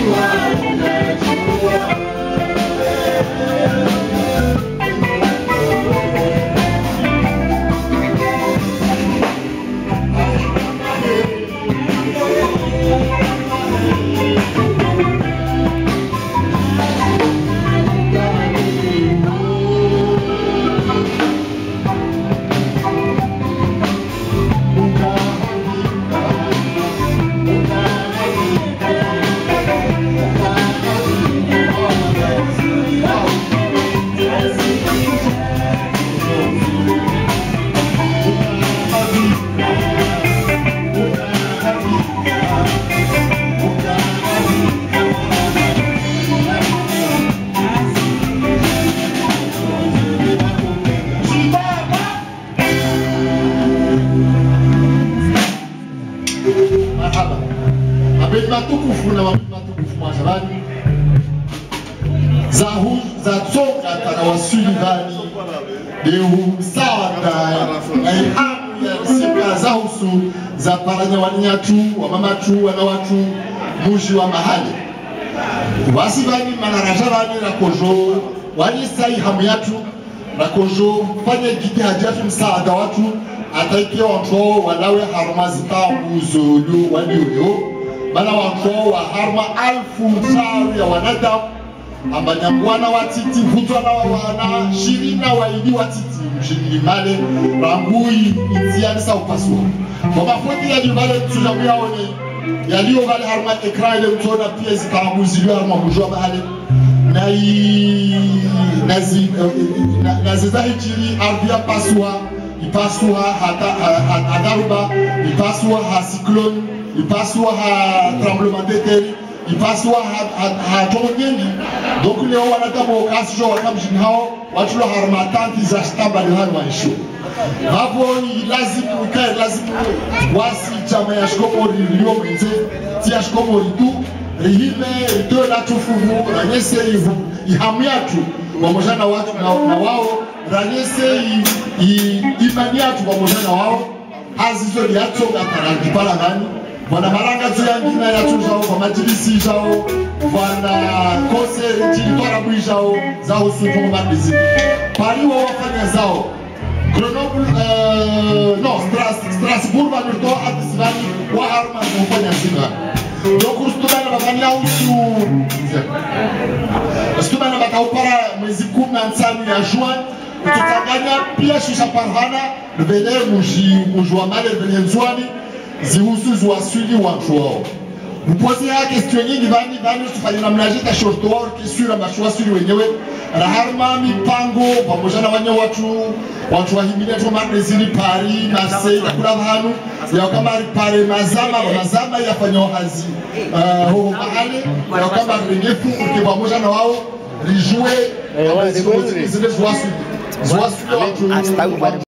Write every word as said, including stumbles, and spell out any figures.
matukufu na matukufu mwashabani za hu za toka kana wasuli bani dehu sawa na ilhamu ya sika za husu za paranya wanyatu wa mamatu wana watu muji wa mahali basi bani manarajabani na kojo wani sai hamu yatu na kojo fanya gidi hajatu msaada watu ataikia watu walawe harumazi tamu zulu waliyo bana watu wa harma alfu msaru ya wanadamu ambanyamwana watiti vutwa na wana shirina waidi watiti mjini male rangui inziani sa upasua kwa mafoti ya jubale tujabuya one yaliyo vale harma ekran ile mtona pia zikamu ziliyo harma mujua bahale na i nazi naziza hijiri ardhia pasua ipasua hata adaruba ipasua ha cyclone ipasua ha tremblement de terre ipasua ha tongengi donc leo wanataka wakasi jo wakamjini hao watu harma tanti za stamba ni hao waisho hapo lazima ukae lazima wasi chama ya shikomo lilio mwenze tia shikomo litu rihime ito la tufuvu ranyese ihu ihamiatu pamoja na watu na, na wao ranyese imani yatu pamoja na wao hazizo liatonga karangipala gani wana maranga tu yangina ya tujao kwa majilisi jao wana kose chini Toirab jao zao sufu mbandizi pariwa wafanya zao Grenoble euh non Strasbourg va nous donner à Tisvani wa harma kufanya zima donc ustumana bafanya usu ustumana bataupara mwezi kumi na tano ya juin tutaganya pia shisha parhana vele muji mujwa male vele nzwani zihusu zuasuli watu wao. Mpozi ya question nyingi vani vani tufanye na mnaje ta short work kisura mashua suli wenyewe raharma mipango pamoja na wanya watu watu wahimile tu magazini Paris Marseille na kula hanu ya kama pare mazama mazama yafanya hazi uh, ho mahali ya kama rengefu kwa pamoja na wao rijue zile zuasuli zuasuli watu